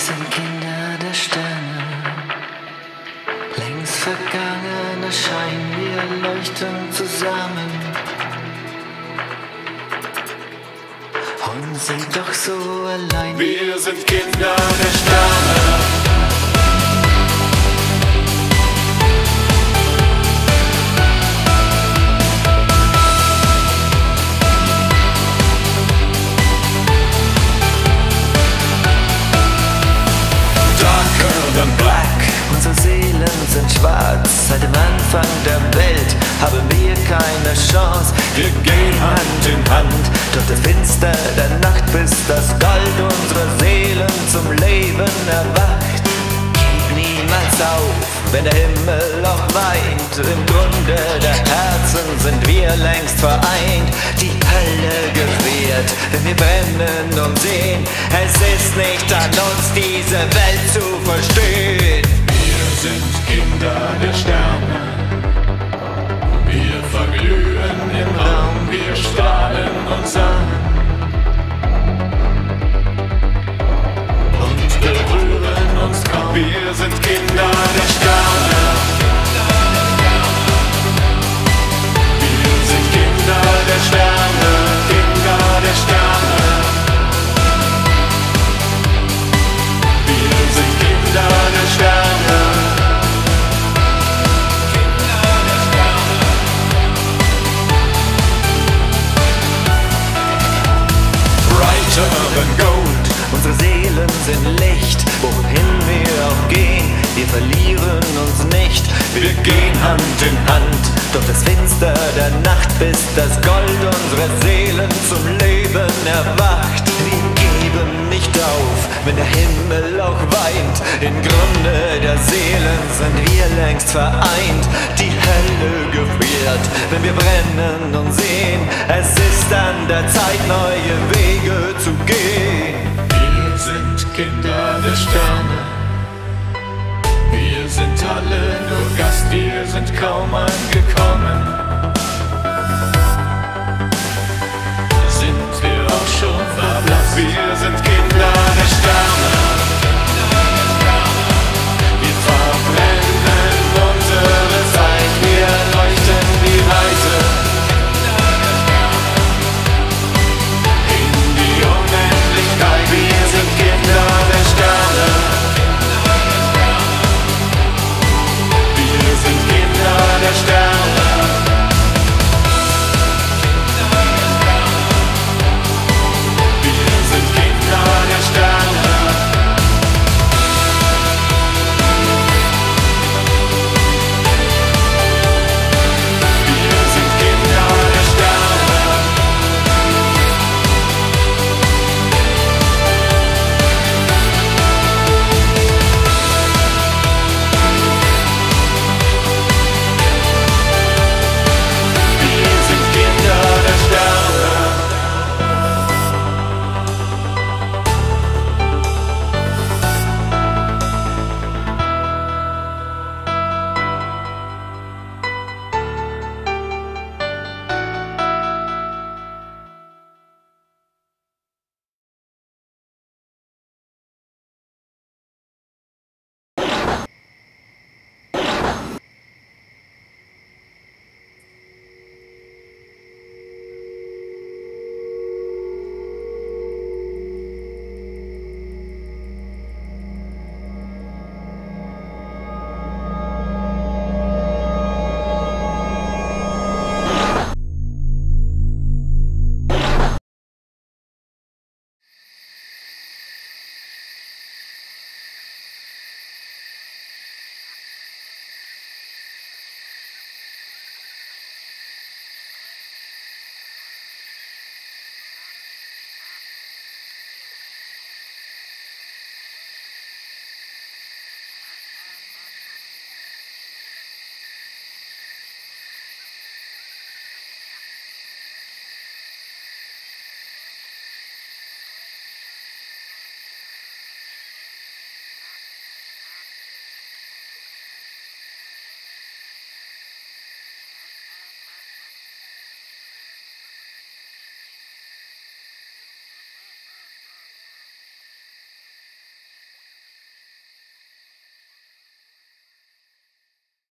sind Kinder der Sterne, längst vergangene Schein, wir leuchten zusammen und sind doch so allein. Wir sind Kinder der Sterne. Unsere Seelen sind schwarz, seit dem Anfang der Welt haben wir keine Chance. Wir gehen Hand in Hand durch das Finster der Nacht, bis das Gold unserer Seelen zum Leben erwacht. Gib niemals auf, wenn der Himmel auch weint. Im Grunde der Herzen sind wir längst vereint. Die Hölle gewährt, wenn wir brennen und sehen. Es ist nicht an uns, diese Welt zu verstehen. Wir sind Kinder der Sterne. Wir verglühen im Raum, wir strahlen uns an und berühren uns kaum. Wir sind Kinder der Sterne. Wir sind Kinder der Sterne, Kinder der Sterne. Wir sind Kinder der Sterne. Unsere Seelen sind Licht, wohin wir auch gehen, wir verlieren uns nicht. Wir gehen Hand in Hand durch das Finster der Nacht, bis das Gold unserer Seelen zum Leben erwacht. Wir geben nicht auf, wenn der Himmel auch weint. Im Grunde der Seelen sind wir längst vereint. Die Hölle gefriert, wenn wir brennen und sehen. Es ist an der Zeit, neue Wege zu gehen. Wir sind Kinder der Sterne. Wir sind alle nur Gast, wir sind kaum angekommen.